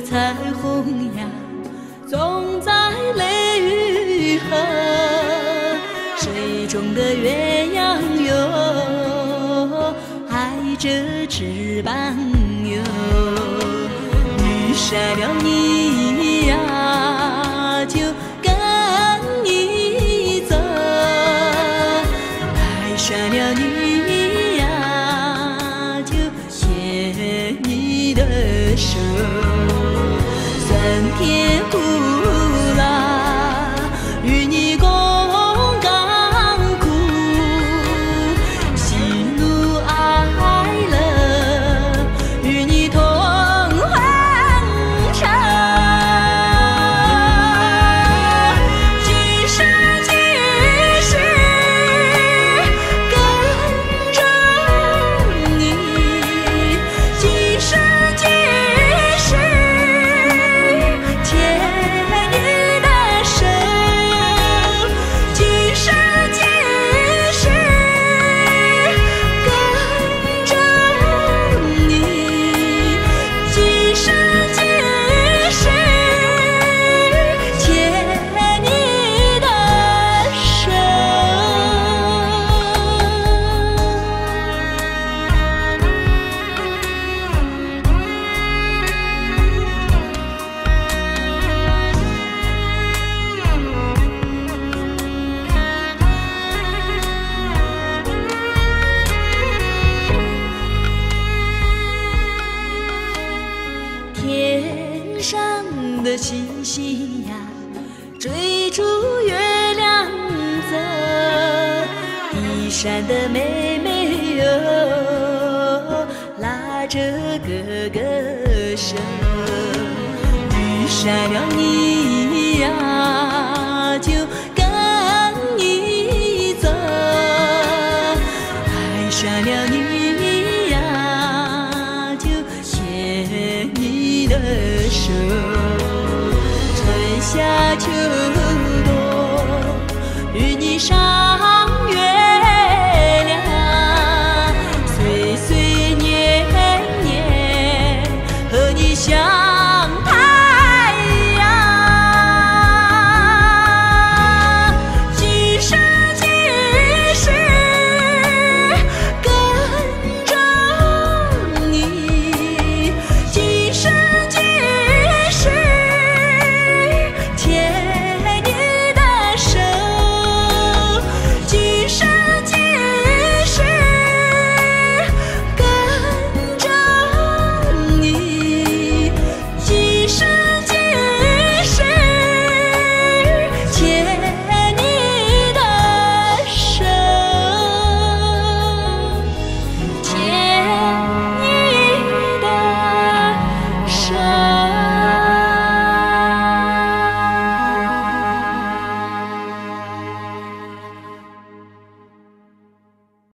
彩虹呀，总在泪雨后。水中的鸳鸯哟，爱着翅膀哟，遇上了你呀，就跟你走；爱上了你呀，就牵你的手。酸甜苦辣，与你共甘苦，喜怒哀乐，与你同欢唱。今生今世跟着你，今生今世牵你的手，今生今世跟着你，今生今世牵你的手。天上的星星呀，追逐月亮走；地上的妹妹哟，拉着哥哥手。遇上了你呀，就跟你走；爱上了你呀，就牵你的手。春夏秋冬，与你赏